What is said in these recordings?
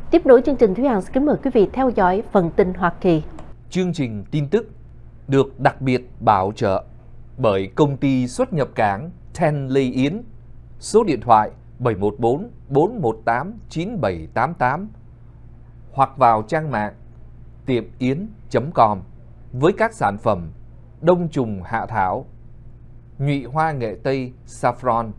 Tiếp nối chương trình, Thúy Hằng xin kính mời quý vị theo dõi phần tin Hoa Kỳ. Chương trình tin tức được đặc biệt bảo trợ bởi công ty xuất nhập cảng Ten Lê Yến, số điện thoại 714 418 9788 hoặc vào trang mạng tiệm-yến.com với các sản phẩm đông trùng hạ thảo, nhụy hoa nghệ tây saffron,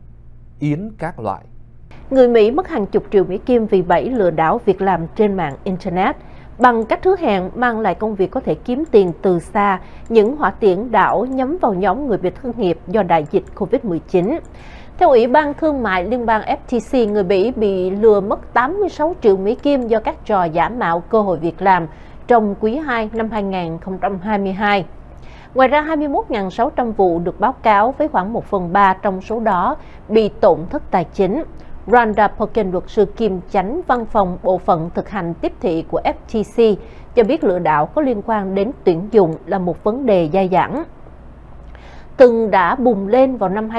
yến các loại. Người Mỹ mất hàng chục triệu Mỹ Kim vì bẫy lừa đảo việc làm trên mạng Internet. Bằng cách hứa hẹn mang lại công việc có thể kiếm tiền từ xa, những hỏa tiễn đảo nhắm vào nhóm người bị thất nghiệp do đại dịch Covid-19. Theo Ủy ban Thương mại Liên bang FTC, người Mỹ bị lừa mất 86 triệu Mỹ Kim do các trò giả mạo cơ hội việc làm trong quý 2 năm 2022. Ngoài ra, 21.600 vụ được báo cáo với khoảng 1/3 trong số đó bị tổn thất tài chính. Rhonda Perkins, luật sư kiêm chánh văn phòng bộ phận thực hành tiếp thị của FTC, cho biết lừa đảo có liên quan đến tuyển dụng là một vấn đề dai dẳng. Từng đã bùng lên vào năm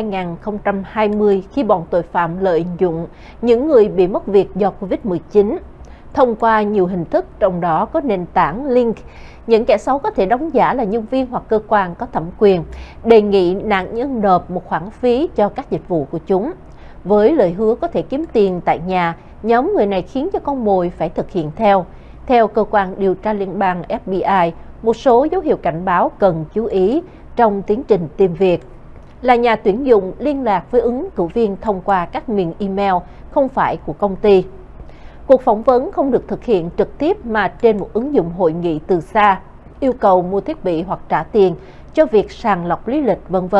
2020 khi bọn tội phạm lợi dụng những người bị mất việc do Covid-19. Thông qua nhiều hình thức, trong đó có nền tảng link, những kẻ xấu có thể đóng giả là nhân viên hoặc cơ quan có thẩm quyền, đề nghị nạn nhân nộp một khoản phí cho các dịch vụ của chúng. Với lời hứa có thể kiếm tiền tại nhà, nhóm người này khiến cho con mồi phải thực hiện theo. Theo cơ quan điều tra liên bang FBI, một số dấu hiệu cảnh báo cần chú ý trong tiến trình tìm việc là nhà tuyển dụng liên lạc với ứng cử viên thông qua các miền email không phải của công ty. Cuộc phỏng vấn không được thực hiện trực tiếp mà trên một ứng dụng hội nghị từ xa, yêu cầu mua thiết bị hoặc trả tiền cho việc sàng lọc lý lịch, v.v.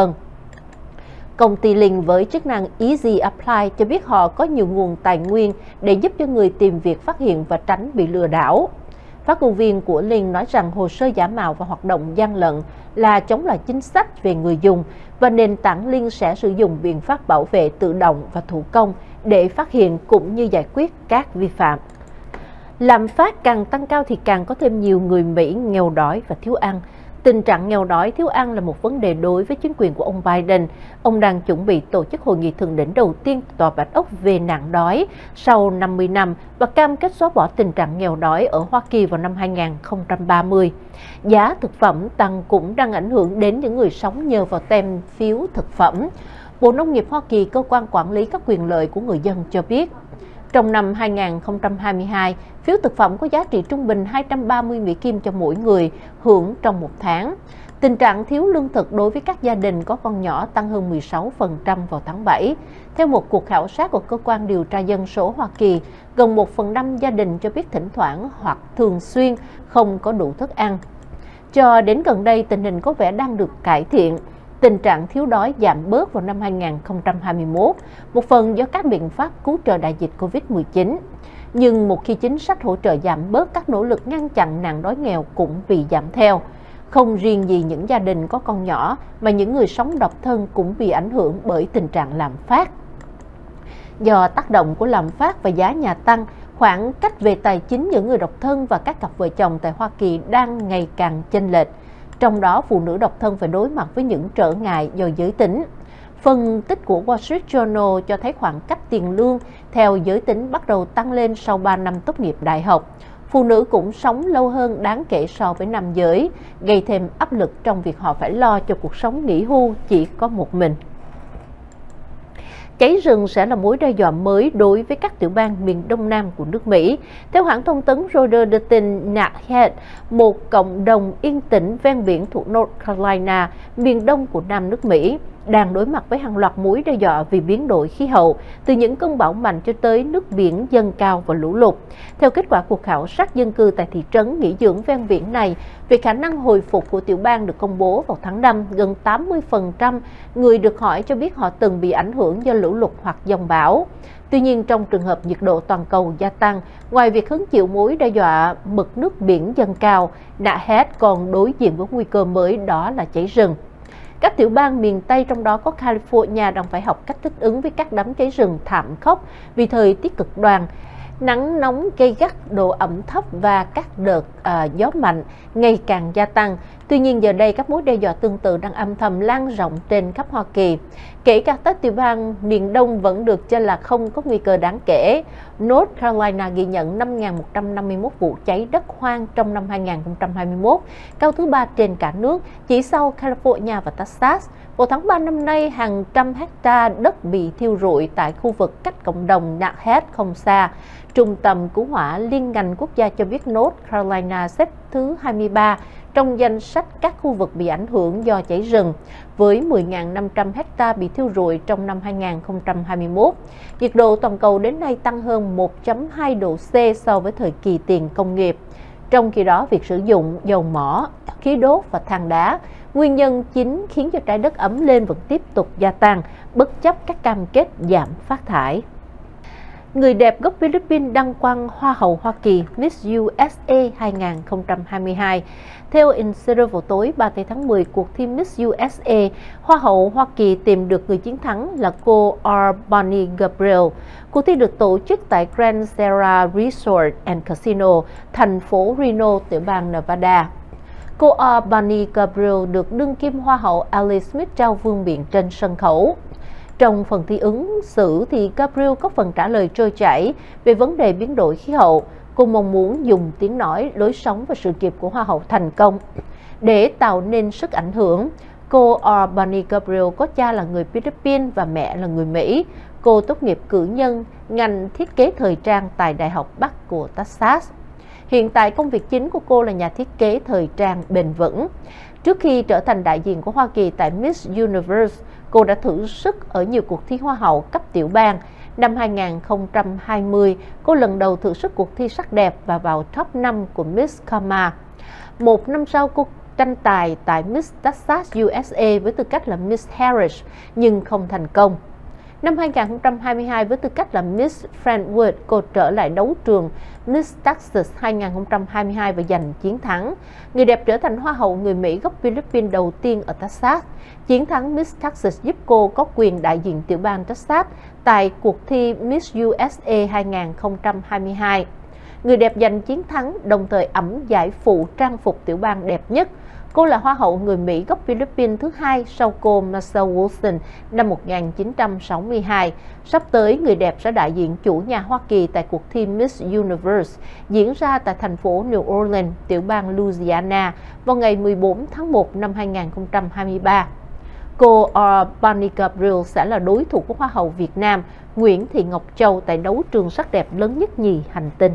Công ty Link với chức năng Easy Apply cho biết họ có nhiều nguồn tài nguyên để giúp cho người tìm việc phát hiện và tránh bị lừa đảo. Phát ngôn viên của Link nói rằng hồ sơ giả mạo và hoạt động gian lận là chống lại chính sách về người dùng và nền tảng Link sẽ sử dụng biện pháp bảo vệ tự động và thủ công để phát hiện cũng như giải quyết các vi phạm. Lạm phát càng tăng cao thì càng có thêm nhiều người Mỹ nghèo đói và thiếu ăn. Tình trạng nghèo đói, thiếu ăn là một vấn đề đối với chính quyền của ông Biden. Ông đang chuẩn bị tổ chức hội nghị thượng đỉnh đầu tiên Tòa Bạch Ốc về nạn đói sau 50 năm và cam kết xóa bỏ tình trạng nghèo đói ở Hoa Kỳ vào năm 2030. Giá thực phẩm tăng cũng đang ảnh hưởng đến những người sống nhờ vào tem phiếu thực phẩm. Bộ Nông nghiệp Hoa Kỳ, cơ quan quản lý các quyền lợi của người dân, cho biết trong năm 2022, phiếu thực phẩm có giá trị trung bình 230 Mỹ Kim cho mỗi người hưởng trong một tháng. Tình trạng thiếu lương thực đối với các gia đình có con nhỏ tăng hơn 16% vào tháng 7. Theo một cuộc khảo sát của Cơ quan Điều tra Dân số Hoa Kỳ, gần 1/5 gia đình cho biết thỉnh thoảng hoặc thường xuyên không có đủ thức ăn. Cho đến gần đây, tình hình có vẻ đang được cải thiện. Tình trạng thiếu đói giảm bớt vào năm 2021, một phần do các biện pháp cứu trợ đại dịch Covid-19. Nhưng một khi chính sách hỗ trợ giảm bớt, các nỗ lực ngăn chặn nạn đói nghèo cũng bị giảm theo. Không riêng gì những gia đình có con nhỏ, mà những người sống độc thân cũng bị ảnh hưởng bởi tình trạng lạm phát. Do tác động của lạm phát và giá nhà tăng, khoảng cách về tài chính giữa người độc thân và các cặp vợ chồng tại Hoa Kỳ đang ngày càng chênh lệch. Trong đó, phụ nữ độc thân phải đối mặt với những trở ngại do giới tính. Phân tích của Wall Street Journal cho thấy khoảng cách tiền lương theo giới tính bắt đầu tăng lên sau 3 năm tốt nghiệp đại học. Phụ nữ cũng sống lâu hơn đáng kể so với nam giới, gây thêm áp lực trong việc họ phải lo cho cuộc sống nghỉ hưu chỉ có một mình. Cháy rừng sẽ là mối đe dọa mới đối với các tiểu bang miền đông nam của nước Mỹ. Theo hãng thông tấn Reuters đưa tin, Nahat, một cộng đồng yên tĩnh ven biển thuộc North Carolina, miền đông của Nam nước Mỹ, đang đối mặt với hàng loạt mối đe dọa vì biến đổi khí hậu, từ những cơn bão mạnh cho tới nước biển dâng cao và lũ lụt. Theo kết quả cuộc khảo sát dân cư tại thị trấn nghỉ dưỡng ven biển này, về khả năng hồi phục của tiểu bang được công bố vào tháng 5, gần 80% người được hỏi cho biết họ từng bị ảnh hưởng do lũ lụt hoặc dông bão. Tuy nhiên, trong trường hợp nhiệt độ toàn cầu gia tăng, ngoài việc hứng chịu mối đe dọa mực nước biển dâng cao, Nahat còn đối diện với nguy cơ mới, đó là cháy rừng. Các tiểu bang miền Tây, trong đó có California, đang phải học cách thích ứng với các đám cháy rừng thảm khốc vì thời tiết cực đoan, nắng nóng gay gắt, độ ẩm thấp và các đợt gió mạnh ngày càng gia tăng. Tuy nhiên, giờ đây các mối đe dọa tương tự đang âm thầm lan rộng trên khắp Hoa Kỳ. Kể cả các tiểu bang miền Đông vẫn được cho là không có nguy cơ đáng kể. North Carolina ghi nhận 5.151 vụ cháy đất hoang trong năm 2021, cao thứ 3 trên cả nước, chỉ sau California và Texas. Vào tháng 3 năm nay, hàng trăm hecta đất bị thiêu rụi tại khu vực cách cộng đồng Nugget không xa. Trung tâm Cứu hỏa Liên ngành quốc gia cho biết North Carolina xếp thứ 23 trong danh sách các khu vực bị ảnh hưởng do cháy rừng, với 10.500 hecta bị thiêu rụi trong năm 2021. Nhiệt độ toàn cầu đến nay tăng hơn 1,2 độ C so với thời kỳ tiền công nghiệp. Trong khi đó, việc sử dụng dầu mỏ, khí đốt và than đá, nguyên nhân chính khiến cho trái đất ấm lên, vẫn tiếp tục gia tăng, bất chấp các cam kết giảm phát thải. Người đẹp gốc Philippines đăng quang Hoa hậu Hoa Kỳ Miss USA 2022. Theo Insider, vào tối 30 tháng 10, cuộc thi Miss USA, Hoa hậu Hoa Kỳ tìm được người chiến thắng là cô Bonnie Gabriel. Cuộc thi được tổ chức tại Grand Sierra Resort and Casino, thành phố Reno, tiểu bang Nevada. Cô Bonnie Gabriel được đương kim Hoa hậu Alice Smith trao vương miện trên sân khấu. Trong phần thi ứng xử thì Gabriel có phần trả lời trôi chảy về vấn đề biến đổi khí hậu. Cô mong muốn dùng tiếng nói, lối sống và sự nghiệp của Hoa hậu thành công để tạo nên sức ảnh hưởng. Cô Bonnie Gabriel có cha là người Philippines và mẹ là người Mỹ. Cô tốt nghiệp cử nhân ngành thiết kế thời trang tại Đại học Bắc của Texas. Hiện tại công việc chính của cô là nhà thiết kế thời trang bền vững. Trước khi trở thành đại diện của Hoa Kỳ tại Miss Universe, cô đã thử sức ở nhiều cuộc thi Hoa hậu cấp tiểu bang. Năm 2020, cô lần đầu thử sức cuộc thi sắc đẹp và vào top 5 của Miss Karma. Một năm sau, cô tranh tài tại Miss Texas USA với tư cách là Miss Harris nhưng không thành công. Năm 2022, với tư cách là Miss Friendwood, cô trở lại đấu trường Miss Texas 2022 và giành chiến thắng. Người đẹp trở thành Hoa hậu người Mỹ gốc Philippines đầu tiên ở Texas. Chiến thắng Miss Texas giúp cô có quyền đại diện tiểu bang Texas tại cuộc thi Miss USA 2022. Người đẹp giành chiến thắng, đồng thời ẵm giải phụ trang phục tiểu bang đẹp nhất. Cô là Hoa hậu người Mỹ gốc Philippines thứ hai sau cô Michelle Wilson năm 1962. Sắp tới, người đẹp sẽ đại diện chủ nhà Hoa Kỳ tại cuộc thi Miss Universe diễn ra tại thành phố New Orleans, tiểu bang Louisiana vào ngày 14 tháng 1 năm 2023. Cô Bonnie Gabriel sẽ là đối thủ của Hoa hậu Việt Nam Nguyễn Thị Ngọc Châu tại đấu trường sắc đẹp lớn nhất nhì hành tinh.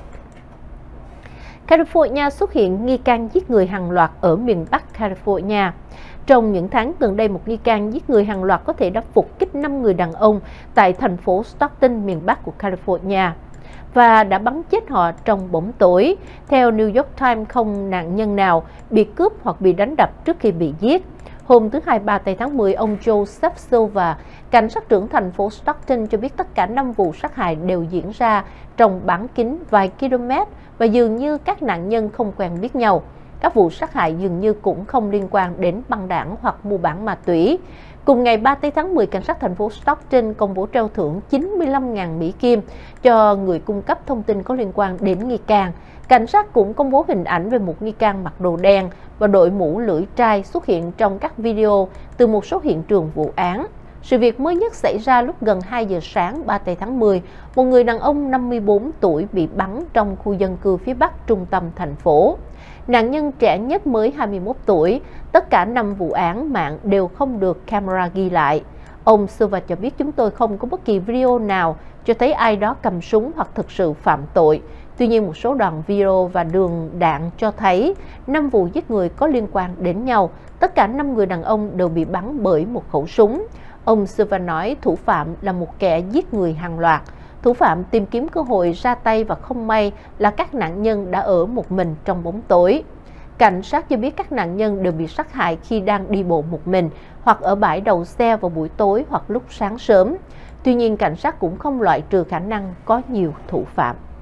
California xuất hiện nghi can giết người hàng loạt ở miền Bắc California. Trong những tháng gần đây, một nghi can giết người hàng loạt có thể đã phục kích 5 người đàn ông tại thành phố Stockton, miền Bắc của California, và đã bắn chết họ trong bóng tối. Theo New York Times, không nạn nhân nào bị cướp hoặc bị đánh đập trước khi bị giết. Hôm thứ Hai 30 tháng 10, ông Joseph Silva, cảnh sát trưởng thành phố Stockton, cho biết tất cả 5 vụ sát hại đều diễn ra trong bán kính vài km và dường như các nạn nhân không quen biết nhau. Các vụ sát hại dường như cũng không liên quan đến băng đảng hoặc mua bán ma túy. Cùng ngày 30 tháng 10, cảnh sát thành phố Stockton công bố treo thưởng 95.000 Mỹ Kim cho người cung cấp thông tin có liên quan đến nghi can. Cảnh sát cũng công bố hình ảnh về một nghi can mặc đồ đen và đội mũ lưỡi trai xuất hiện trong các video từ một số hiện trường vụ án. Sự việc mới nhất xảy ra lúc gần 2 giờ sáng 30 tháng 10. Một người đàn ông 54 tuổi bị bắn trong khu dân cư phía bắc trung tâm thành phố. Nạn nhân trẻ nhất mới 21 tuổi. Tất cả 5 vụ án mạng đều không được camera ghi lại. Ông Silva cho biết, chúng tôi không có bất kỳ video nào cho thấy ai đó cầm súng hoặc thực sự phạm tội. Tuy nhiên, một số đoạn video và đường đạn cho thấy 5 vụ giết người có liên quan đến nhau. Tất cả 5 người đàn ông đều bị bắn bởi một khẩu súng. Ông Silva nói thủ phạm là một kẻ giết người hàng loạt. Thủ phạm tìm kiếm cơ hội ra tay và không may là các nạn nhân đã ở một mình trong bóng tối. Cảnh sát cho biết các nạn nhân đều bị sát hại khi đang đi bộ một mình hoặc ở bãi đậu xe vào buổi tối hoặc lúc sáng sớm. Tuy nhiên, cảnh sát cũng không loại trừ khả năng có nhiều thủ phạm.